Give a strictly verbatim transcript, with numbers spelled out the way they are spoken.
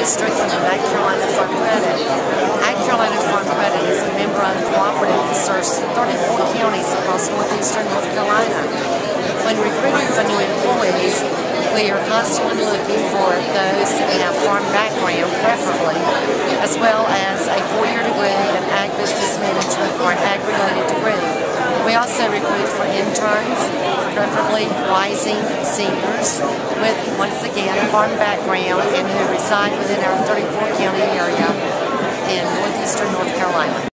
Strickland of AgCarolina Farm Credit. AgCarolina Farm Credit is a member-owned cooperative that serves thirty-four counties across northeastern North Carolina. When recruiting for new employees, we are constantly looking for those that have farm background, preferably, as well as a four-year degree in ag business management or an ag-related degree. We also recruit for interns, preferably rising seniors with, once again, a farm background and who reside within our thirty-four county area in northeastern North Carolina.